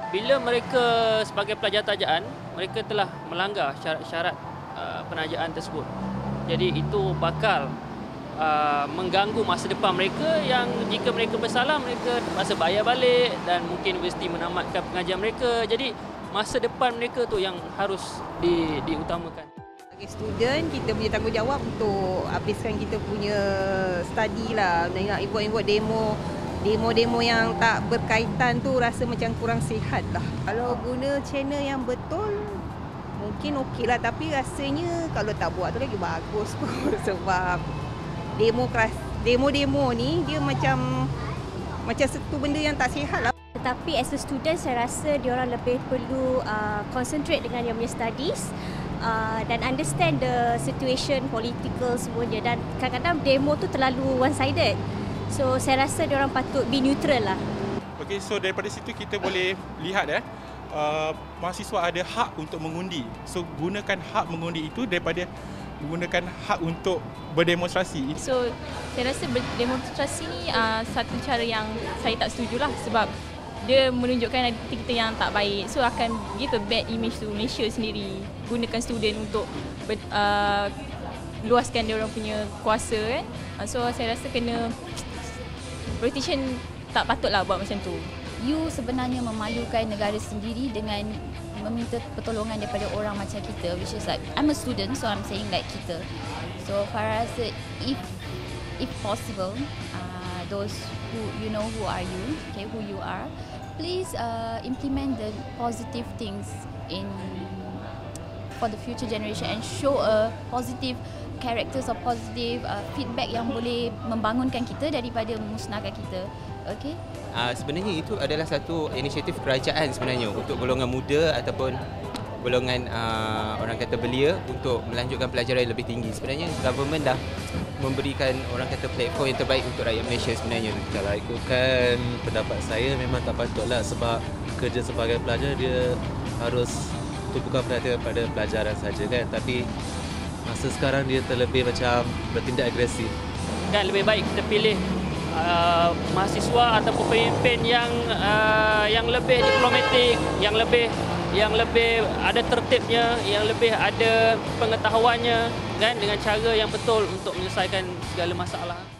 bila mereka sebagai pelajar tajaan, mereka telah melanggar syarat-syarat penajaan tersebut. Jadi itu bakal mengganggu masa depan mereka yang jika mereka bersalah, mereka terpaksa bayar balik dan mungkin universiti menamatkan pengajian mereka. Jadi masa depan mereka tu yang harus diutamakan. Sebagai student, kita punya tanggungjawab untuk habiskan kita punya study lah. Nak buat demo yang tak berkaitan tu rasa macam kurang sihat lah. Kalau guna channel yang betul, mungkin okey lah. Tapi rasanya kalau tak buat tu lagi bagus kot. Sebab demo ni dia macam satu benda yang tak sihat lah. Tetapi as a student, saya rasa diorang lebih perlu concentrate dengan dia punya studies dan understand the situation political semuanya. Dan kadang-kadang demo tu terlalu one-sided. So saya rasa diorang patut be neutral lah. Okey, so daripada situ kita boleh lihat mahasiswa ada hak untuk mengundi. So gunakan hak mengundi itu daripada menggunakan hak untuk berdemonstrasi. So saya rasa berdemonstrasi ni satu cara yang saya tak setujulah, sebab dia menunjukkan identiti kita yang tak baik. So akan give a bad image to Malaysia sendiri. Gunakan student untuk luaskan dia orang punya kuasa kan. So saya rasa kena politician tak patutlah buat macam tu. You sebenarnya memalukan negara sendiri dengan meminta pertolongan daripada orang macam kita, which is like I'm a student, so I'm saying like kita. So Farah rasa if possible, those who you know who are you, okay, who you are, please implement the positive things for the future generation and show a positive characters or positive feedback yang boleh membangunkan kita daripada memusnahkan kita. Okay? Sebenarnya itu adalah satu inisiatif kerajaan sebenarnya untuk golongan muda ataupun golongan orang kata belia untuk melanjutkan pelajaran yang lebih tinggi. Sebenarnya government dah memberikan orang kata platform yang terbaik untuk rakyat Malaysia sebenarnya. Kalau ikutkan pendapat saya, memang tak patutlah, sebab kerja sebagai pelajar dia harus tumpukan perhatian pada pelajaran saja kan, tapi masa sekarang dia terlebih macam bertindak agresif. Dan lebih baik kita pilih mahasiswa ataupun pemimpin yang lebih diplomatik, yang lebih ada tertibnya, yang lebih ada pengetahuannya kan, dengan cara yang betul untuk menyelesaikan segala masalah.